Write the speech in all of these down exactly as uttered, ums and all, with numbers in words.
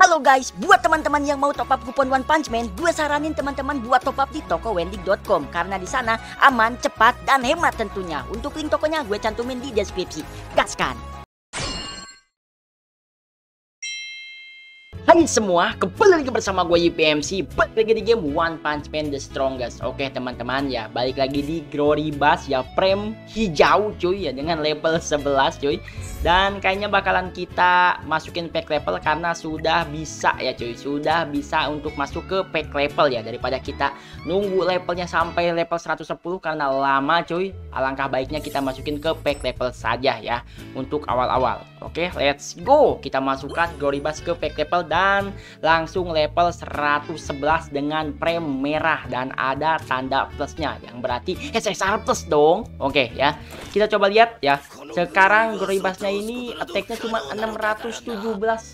Halo guys, buat teman-teman yang mau top up kupon One Punch Man, gue saranin teman-teman buat top up di toko wendig dot com karena di sana aman, cepat, dan hemat tentunya. Untuk link tokonya gue cantumin di deskripsi. Gaskan! Hai semua, kembali lagi bersama gue Y P M C. Balik lagi di game One Punch Man The Strongest. Oke teman-teman ya, balik lagi di Glory Bass ya, frame hijau cuy ya, dengan level sebelas cuy. Dan kayaknya bakalan kita masukin pack level karena sudah bisa ya cuy, sudah bisa untuk masuk ke pack level ya, daripada kita nunggu levelnya sampai level seratus sepuluh karena lama cuy. Alangkah baiknya kita masukin ke pack level saja ya untuk awal-awal. Oke, let's go. Kita masukkan Glory Bass ke pack level dan langsung level seratus sebelas dengan frame merah dan ada tanda plusnya yang berarti S S R plus dong. Oke ya, kita coba lihat ya. Sekarang Glory Bass-nya ini attack-nya cuma enam ratus tujuh belas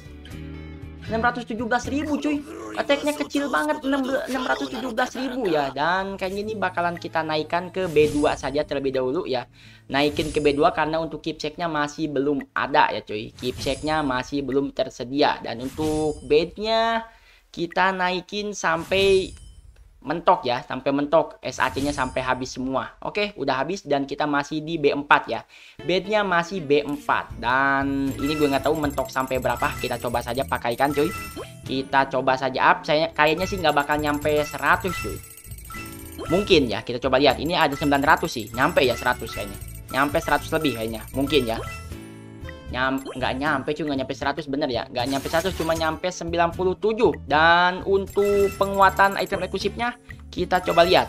ribu cuy. Attack-nya kecil banget, enam ratus tujuh belas ribu ya. Dan kayaknya ini bakalan kita naikkan ke B dua saja terlebih dahulu ya. Naikin ke B dua karena untuk keepsake-nya masih belum ada ya cuy. Keepsake-nya masih belum tersedia. Dan untuk bed-nya kita naikin sampai mentok ya, sampai mentok. S A C-nya sampai habis semua. Oke, udah habis dan kita masih di B empat ya. Bednya masih B empat dan ini gue nggak tahu mentok sampai berapa. Kita coba saja pakaikan cuy. Kita coba saja up. Saya kayaknya sih nggak bakal nyampe seratus cuy. Mungkin ya, kita coba lihat. Ini ada sembilan ratus sih. Nyampe ya seratus kayaknya. Nyampe seratus lebih kayaknya. Mungkin ya. Nyam, nggak nyampe cuy, nggak nyampe seratus bener ya, nggak nyampe seratus, cuma nyampe sembilan puluh tujuh. Dan untuk penguatan item eksklusifnya kita coba lihat,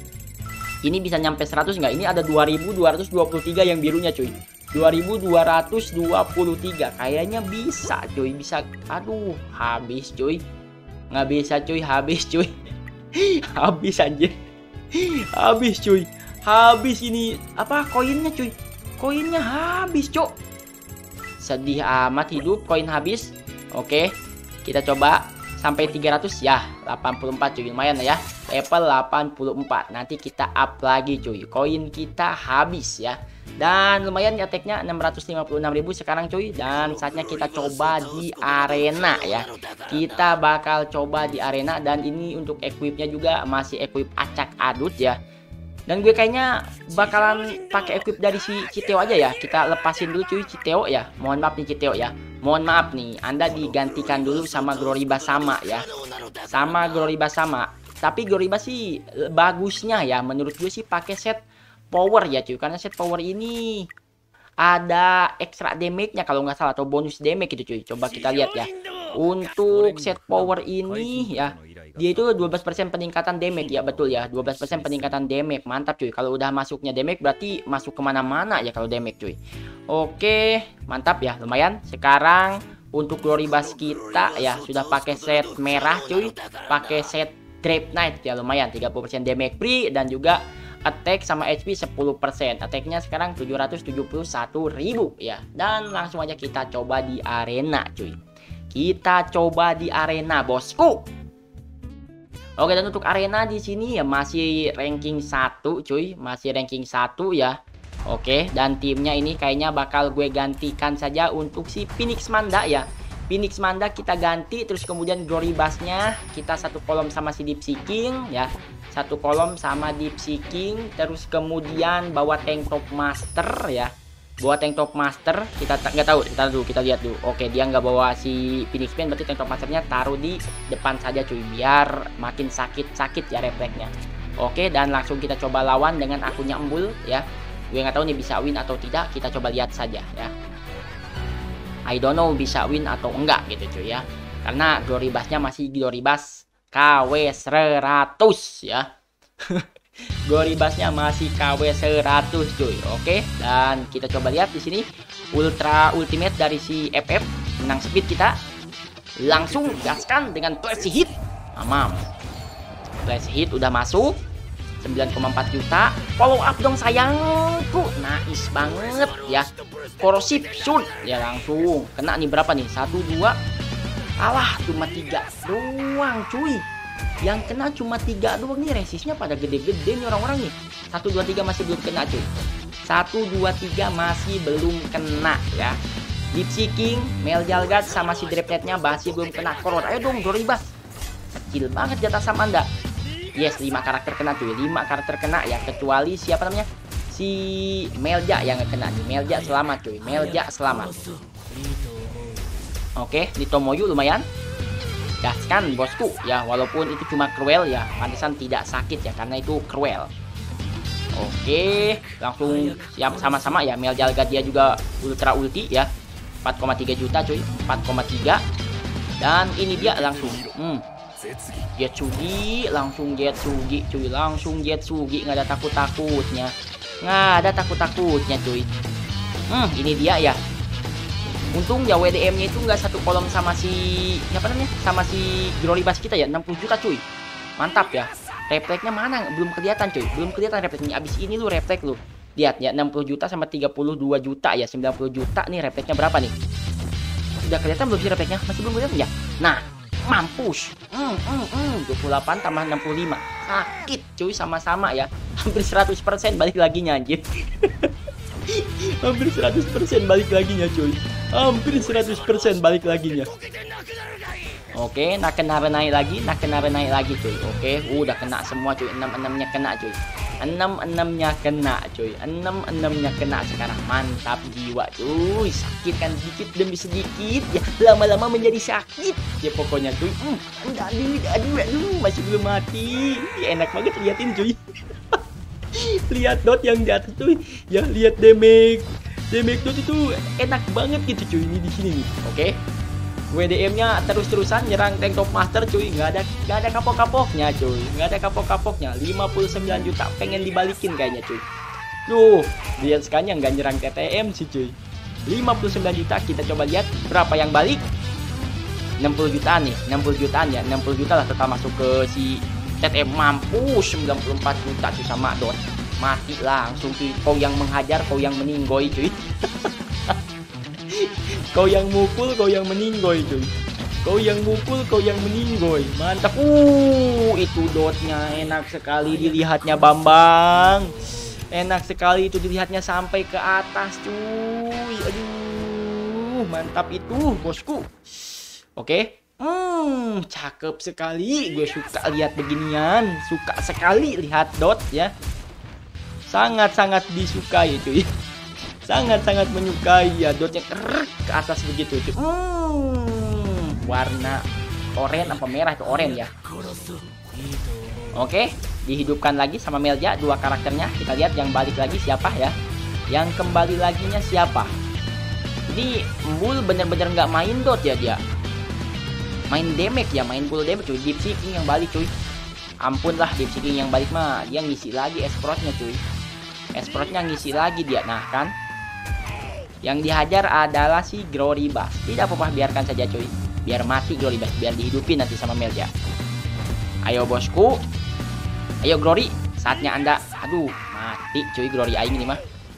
ini bisa nyampe seratus nggak? Ini ada dua ribu dua ratus dua puluh tiga yang birunya cuy, dua ribu dua ratus dua puluh tiga kayaknya bisa cuy, bisa. Aduh habis cuy, nggak bisa cuy, habis cuy. Habis anjir, habis cuy, habis ini apa koinnya cuy, koinnya habis cuy. Sedih amat hidup, koin habis. Oke, kita coba sampai tiga ratus ya, delapan puluh empat cuy, lumayan lah ya. Level delapan puluh empat. Nanti kita up lagi cuy. Koin kita habis ya. Dan lumayan ya, attack-nya enam ratus lima puluh enam ribu sekarang cuy. Dan saatnya kita coba di arena ya. Kita bakal coba di arena dan ini untuk equipnya juga masih equip acak adut ya. Dan gue kayaknya bakalan pakai equip dari si Citeo aja ya. Kita lepasin dulu cuy Citeo ya. Mohon maaf nih Citeo ya. Mohon maaf nih, Anda digantikan dulu sama Glory Bass sama ya. Sama Glory Bass sama. Tapi Glory Bass sih bagusnya ya, menurut gue sih pakai set power ya cuy. Karena set power ini ada extra damage-nya kalau nggak salah, atau bonus damage gitu cuy. Coba kita lihat ya. Untuk set power ini ya, dia itu dua belas persen peningkatan damage ya, betul ya, dua belas persen peningkatan damage. Mantap cuy, kalau udah masuknya damage berarti masuk kemana-mana ya kalau damage cuy. Oke, mantap ya, lumayan. Sekarang untuk Glory Bass kita ya sudah pakai set merah cuy, pakai set Drape Knight ya, lumayan tiga puluh persen damage free dan juga attack sama H P sepuluh persen. Attack-nya sekarang tujuh ratus tujuh puluh satu ribu ya. Dan langsung aja kita coba di arena cuy. Kita coba di arena bosku. Oke, dan untuk arena di sini ya masih ranking satu cuy, masih ranking satu ya. Oke, dan timnya ini kayaknya bakal gue gantikan saja untuk si Phoenix Manda ya. Phoenix Manda kita ganti, terus kemudian Glory Bass-nya kita satu kolom sama si Deep Seeking ya. Satu kolom sama Deep Seeking, terus kemudian bawa tank top master ya. Bawa tank top master, kita nggak tahu, kita dulu kita lihat dulu. Oke, dia nggak bawa si Phoenix Man, berarti tank top masternya taruh di depan saja cuy, biar makin sakit-sakit ya refleksnya. Oke, dan langsung kita coba lawan dengan akunnya Embul ya. Gue nggak tahu nih bisa win atau tidak, kita coba lihat saja ya. I don't know bisa win atau enggak gitu cuy ya. Karena Glory Bass-nya masih Glory Bass K W seratus ya. Glory Bass-nya masih K W seratus cuy. Oke, dan kita coba lihat di sini ultra ultimate dari si F F, menang speed kita. Langsung gaskan dengan flash hit. Mamam. Flash hit udah masuk sembilan koma empat juta. Follow up dong sayangku. Nice banget ya. Corrosive shoot ya, langsung kena nih berapa nih? satu dua. Alah, cuma tiga doang cuy. Yang kena cuma tiga doang nih, resistnya pada gede-gede nih orang-orang nih. satu dua tiga masih belum kena cuy. satu dua tiga masih belum kena ya. Deep Seeking, Mel Jalgad sama si Drepnet-nya masih belum kena Koror. Ayo dong Glory Bus. Kecil banget jatah sama Anda. Yes, lima karakter kena cuy. lima karakter kena ya, kecuali siapa namanya? Si Melja yang kena nih. Melja selamat cuy. Melja selamat. Oke, di Tomoyu lumayan. Gaskan bosku ya, walaupun itu cuma cruel ya, pantesan tidak sakit ya karena itu cruel. Oke, langsung siap sama-sama ya. Mel Jalgad dia juga ultra ulti ya. empat koma tiga juta cuy, empat koma tiga. Dan ini dia langsung hmm. Jetsugi, langsung Jetsugi cuy, langsung Jetsugi, nggak ada takut-takutnya. Nggak ada takut-takutnya cuy. Hmm, ini dia ya. Untung ya W D M-nya itu nggak satu kolom sama si siapa namanya? Sama si Glory Bus kita ya, enam puluh juta cuy. Mantap ya. Refleksnya mana? Belum kelihatan cuy. Belum kelihatan refleksnya. Abis ini lu refleks lu. Lihat ya, enam puluh juta sama tiga puluh dua juta ya, sembilan puluh juta nih refleksnya berapa nih? Sudah kelihatan belum sih refleksnya? Masih belum kelihatan ya? Nah, mampus. Hmm, hmm, hmm. dua puluh delapan tambah enam puluh lima. Sakit cuy, sama-sama ya. Hampir seratus persen balik lagi anjir. Hampir seratus persen balik laginya cuy. Hampir seratus persen balik laginya. Oke, nak kena naik lagi, nak kena naik lagi cuy. Oke, uh, udah kena semua cuy. enam enam-nya kena cuy. enam enam-nya kena cuy. enam enam-nya kena sekarang. Mantap jiwa cuy. Sakit kan sedikit demi sedikit ya, lama-lama menjadi sakit ya pokoknya cuy. Hmm, aduh, aduh, aduh, masih belum mati. Ya, enak banget liatin cuy. Lihat dot yang di atas tuh ya, lihat damage. Damage dot itu enak banget gitu cuy. Ini di sini nih. Oke. W D M-nya terus-terusan nyerang tank top master cuy, nggak ada nggak ada kapok-kapoknya cuy, nggak ada kapok-kapoknya. Lima puluh sembilan juta pengen dibalikin kayaknya cuy. Duh, lihat sekarang nggak nyerang T T M sih cuy. Lima puluh sembilan juta, kita coba lihat berapa yang balik. Enam puluh jutaan nih, enam puluh jutaan ya, enam puluh juta lah total masuk ke si T T M. Mampus sembilan puluh empat juta cuy sama dot. Mati langsung cuy. Kau yang menghajar, kau yang meninggoy cuy. Kau yang mukul, kau yang meninggoy cuy. Kau yang mukul, kau yang meninggoy. Mantap. Uh, itu dotnya enak sekali dilihatnya Bambang. Enak sekali itu dilihatnya sampai ke atas cuy. Aduh, mantap itu bosku. Oke. Hmm, cakep sekali. Gue suka lihat beginian. Suka sekali lihat dot ya. Sangat-sangat disukai cuy. Sangat-sangat menyukai ya dotnya kerek ke atas begitu cuy. Hmm, warna oranye apa merah itu oranye ya. Oke, dihidupkan lagi sama Melja dua karakternya. Kita lihat yang balik lagi siapa ya. Yang kembali laginya siapa. Ini Bull bener-bener nggak main dot ya dia. Main damage ya, main full damage cuy. Deep Seeking yang balik cuy. Ampun lah, Deep Seeking yang balik mah. Dia ngisi lagi esprotnya cuy. Esprotnya ngisi lagi dia. Nah kan, yang dihajar adalah si Glory Bus. Tidak apa-apa, biarkan saja cuy. Biar mati Glory Bus, biar dihidupin nanti sama Melja. Ayo bosku. Ayo Glory, saatnya Anda. Aduh, mati cuy Glory aing ini mah.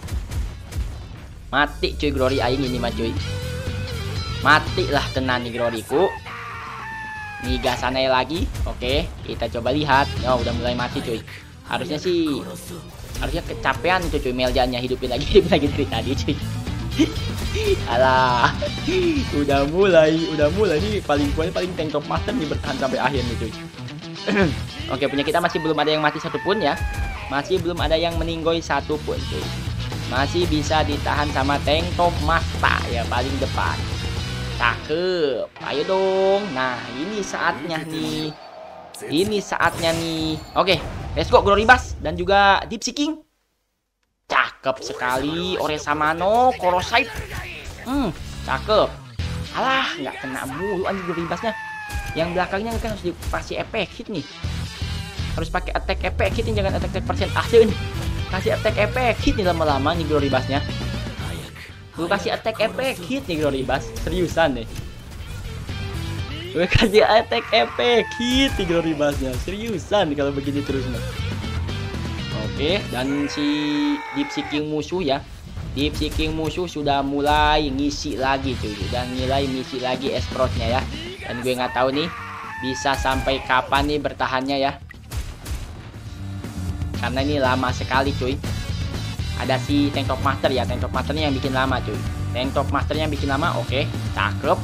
Mati cuy Glory aing ini mah cuy. Matilah tenan nih Gloryku. Nih gasannya lagi. Oke, kita coba lihat. Oh, udah mulai mati cuy. Harusnya sih harusnya kecapean itu cuy Meljanya, hidupin lagi, hidupin lagi dari tadi cuy. Alah, udah mulai, udah mulai nih paling kuat paling tank top master nih bertahan sampai akhir nih cuy. Oke, punya kita masih belum ada yang mati satupun ya, masih belum ada yang meninggoy satupun cuy. Masih bisa ditahan sama tank top master ya paling depan. Cakep, ayo dong. Nah ini saatnya nih, ini saatnya nih. Oke, let's go Glory Bus dan juga Deep Seeking. Cakep sekali, Oresamano, Korosite. Hmm, cakep. Alah, nggak kena mulu anjir Glory Bus-nya. Yang belakangnya kan harus dikasih efek hit nih. Harus pakai attack efek hit nih, jangan attack attack persentase nih. Kasih attack efek hit nih lama-lama nih Glory Bus-nya. Gue kasih attack efek hit nih Glory Bus, seriusan deh. Gue kasih attack efek hit nih Glory Bus-nya, seriusan kalau begini terus nih. Oke, dan si Deep Seeking musuh ya, Deep Seeking musuh sudah mulai ngisi lagi cuy, udah mulai ngisi lagi esprotnya ya. Dan gue nggak tahu nih bisa sampai kapan nih bertahannya ya, karena ini lama sekali cuy. Ada si tank top master ya, tank top masternya yang bikin lama cuy. Tank Top Masternya bikin lama. Oke, cakep.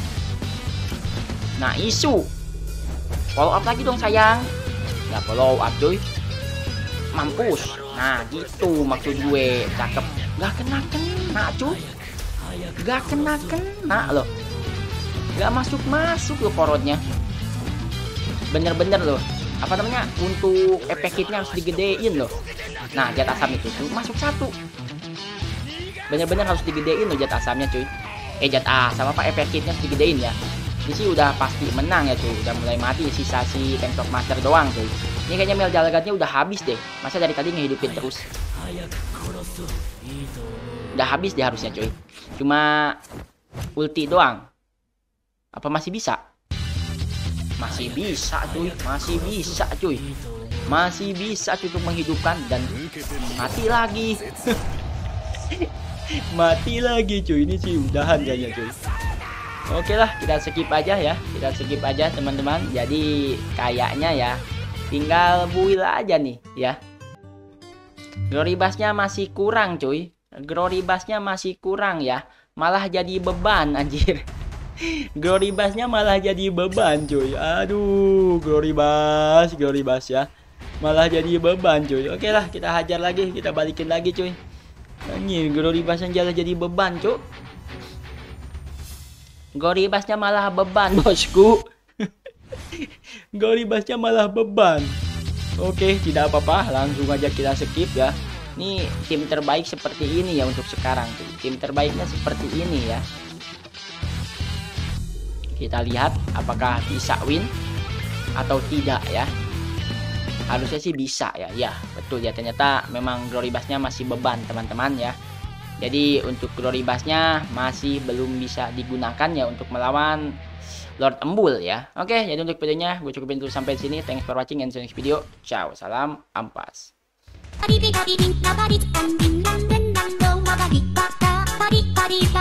Nah, isu. Follow up lagi dong sayang. Ya follow up cuy. Mampus. Nah gitu maksud gue. Cakep. Gak kena-kena cuy. Gak kena-kena loh. Gak masuk-masuk loh korodnya. Bener-bener loh. Apa namanya? Untuk efek hitnya harus digedein loh. Nah Jat Asam itu tuh masuk satu. Bener-bener harus digedein loh Jat Asamnya cuy. Eh Jat Asam apa efek hitnya harus digedein ya. Ini sih udah pasti menang ya cuy. Udah mulai mati. Sisa si Tank Top Master doang cuy. Ini kayaknya Mel Jalgadnya udah habis deh. Masa dari tadi ngehidupin terus. Udah habis deh harusnya cuy. Cuma ulti doang. Apa masih bisa? Masih bisa cuy. Masih bisa cuy. Masih bisa cuy untuk menghidupkan. Dan mati lagi. Mati lagi cuy. Ini sih udahan kayaknya cuy. Oke lah, kita skip aja ya. Kita skip aja teman-teman. Jadi kayaknya ya tinggal build aja nih ya. Glory Bass-nya masih kurang cuy. Glory Bass-nya masih kurang ya. Malah jadi beban anjir. Glory Bass-nya malah jadi beban cuy. Aduh, Glory Bass, Glory Bass ya. Malah jadi beban cuy. Oke lah, kita hajar lagi, kita balikin lagi cuy. Anjir, Glory Bass-nya jadi beban cuy. Glory Bass-nya malah beban bosku. Glory Bass-nya malah beban. Oke, tidak apa-apa, langsung aja kita skip ya. Ini tim terbaik seperti ini ya untuk sekarang tuh. Tim terbaiknya seperti ini ya. Kita lihat apakah bisa win atau tidak ya. Harusnya sih bisa ya. Ya, betul ya, ternyata memang Glory Bass-nya masih beban teman-teman ya. Jadi untuk Glory Bass-nya masih belum bisa digunakan ya untuk melawan Lord Embul ya. Oke, jadi untuk videonya gue cukupin dulu sampai sini. Thanks for watching and see you next video. Ciao, salam ampas.